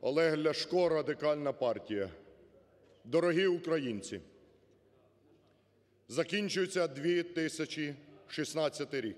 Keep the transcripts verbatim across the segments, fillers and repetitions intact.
Олег Ляшко, Радикальна партія. Дорогі українці, закінчується дві тисячі шістнадцятий рік.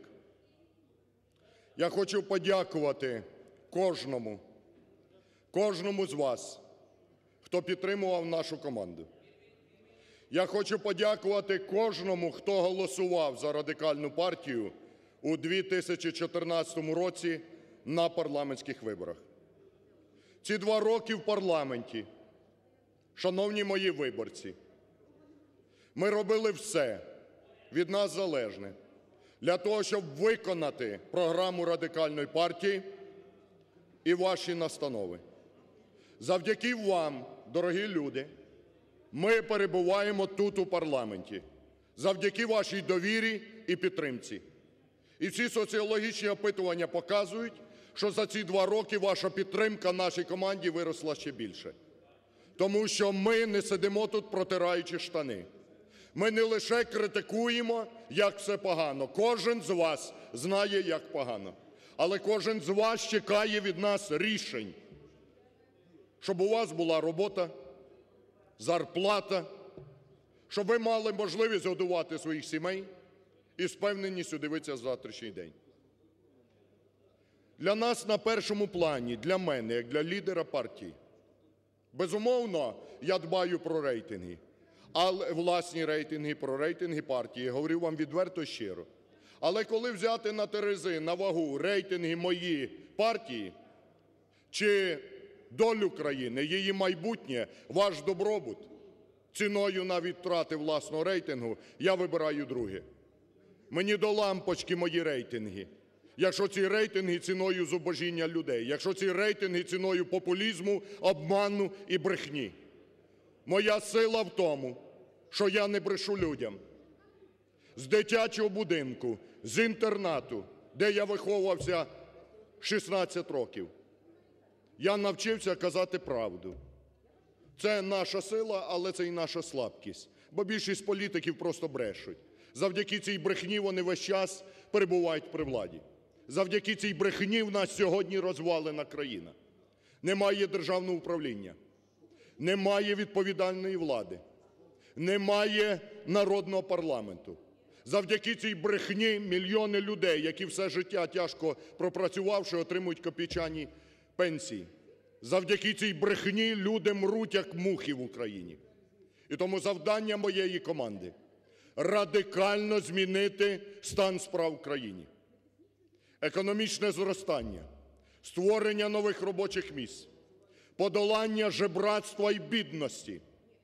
Я хочу подякувати кожному, кожному з вас, хто підтримував нашу команду. Я хочу подякувати кожному, хто голосував за Радикальну партію у дві тисячі чотирнадцятому році на парламентських виборах. Ці два роки в парламенті, шановні мої виборці, ми робили все від нас залежне для того, щоб виконати програму Радикальної партії і ваші настанови. Завдяки вам, дорогі люди, ми перебуваємо тут у парламенті. Завдяки вашій довірі і підтримці. І всі соціологічні опитування показують, що за ці два роки ваша підтримка нашій команді виросла ще більше. Тому що ми не сидимо тут, протираючи штани. Ми не лише критикуємо, як все погано. Кожен з вас знає, як погано. Але кожен з вас чекає від нас рішень. Щоб у вас була робота, зарплата, щоб ви мали можливість годувати своїх сімей і з впевненістю дивитися завтрашній день. Для нас на першому плані, для мене, як для лідера партії, безумовно, я дбаю про рейтинги. Але власні рейтинги, про рейтинги партії, я говорю вам відверто і щиро. Але коли взяти на терези, на вагу рейтинги мої партії, чи долю країни, її майбутнє, ваш добробут, ціною навіть втрати власного рейтингу, я вибираю друге. Мені до лампочки мої рейтинги. Якщо ці рейтинги ціною зубожіння людей, якщо ці рейтинги ціною популізму, обману і брехні. Моя сила в тому, що я не брешу людям. З дитячого будинку, з інтернату, де я виховувався шістнадцять років, я навчився казати правду. Це наша сила, але це і наша слабкість. Бо більшість політиків просто брешуть. Завдяки цій брехні вони весь час перебувають при владі. Завдяки цій брехні в нас сьогодні розвалена країна. Немає державного управління, немає відповідальної влади, немає народного парламенту. Завдяки цій брехні мільйони людей, які все життя тяжко пропрацювавши, отримують копійчані пенсії. Завдяки цій брехні люди мруть, як мухи в Україні. І тому завдання моєї команди – радикально змінити стан справ в країні. Економічне зростання, створення нових робочих місць, подолання жебрацтва і бідності,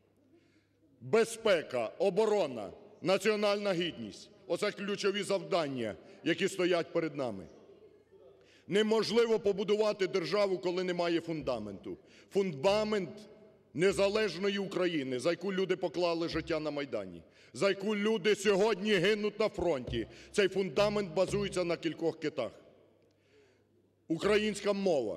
безпека, оборона, національна гідність – оце ключові завдання, які стоять перед нами. Неможливо побудувати державу, коли немає фундаменту. Фундамент незалежної України, за яку люди поклали життя на Майдані, за яку люди сьогодні гинуть на фронті. Цей фундамент базується на кількох китах. Українська мова,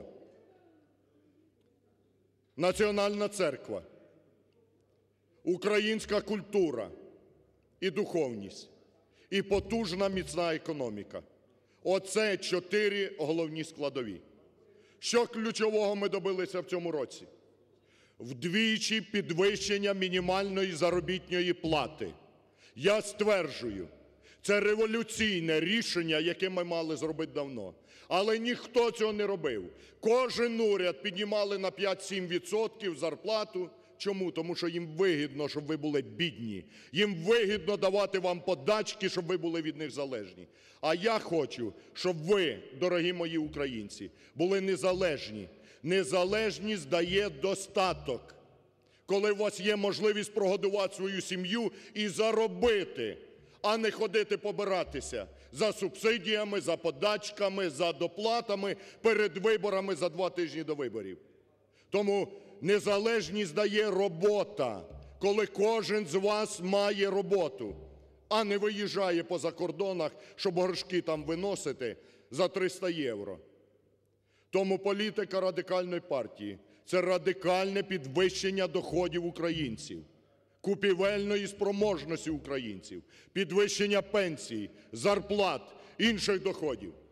національна церква, українська культура і духовність, і потужна міцна економіка. Оце чотири головні складові. Що ключового ми добилися в цьому році? Вдвічі підвищення мінімальної заробітної плати. Я стверджую, це революційне рішення, яке ми мали зробити давно. Але ніхто цього не робив. Кожен уряд піднімали на п'ять-сім відсотків зарплату. Чому? Тому що їм вигідно, щоб ви були бідні. Їм вигідно давати вам подачки, щоб ви були від них залежні. А я хочу, щоб ви, дорогі мої українці, були незалежні. Незалежність дає достаток. Коли у вас є можливість прогодувати свою сім'ю і заробити, а не ходити побиратися за субсидіями, за подачками, за доплатами перед виборами за два тижні до виборів. Тому незалежність дає робота, коли кожен з вас має роботу, а не виїжджає по закордонах, щоб горшки там виносити за триста євро. Тому політика Радикальної партії – це радикальне підвищення доходів українців, купівельної спроможності українців, підвищення пенсій, зарплат, інших доходів.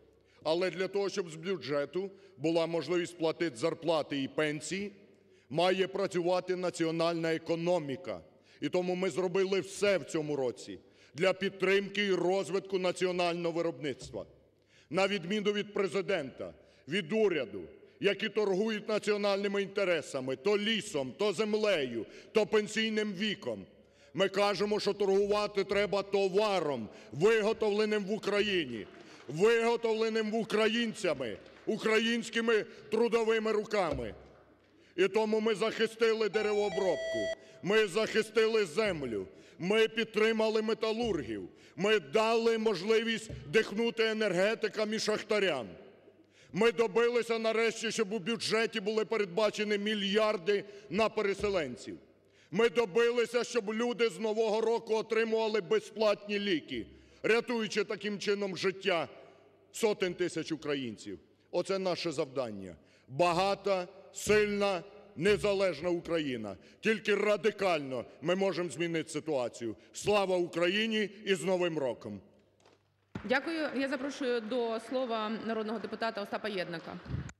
Але для того, щоб з бюджету була можливість платити зарплати і пенсії, має працювати національна економіка. І тому ми зробили все в цьому році для підтримки і розвитку національного виробництва. На відміну від Президента, від уряду, які торгують національними інтересами то лісом, то землею, то пенсійним віком, ми кажемо, що торгувати треба товаром, виготовленим в Україні, виготовленим українцями, українськими трудовими руками. І тому ми захистили деревообробку, ми захистили землю, ми підтримали металургів, ми дали можливість дихнути енергетикам і шахтарям. Ми добилися нарешті, щоб у бюджеті були передбачені мільярди на переселенців. Ми добилися, щоб люди з Нового року отримували безплатні ліки, рятуючи таким чином життя сотень тисяч українців. Оце наше завдання. Багата, сильна, незалежна Україна. Тільки радикально ми можемо змінити ситуацію. Слава Україні і з Новим роком! Дякую. Я запрошую до слова народного депутата Остапа Єднака.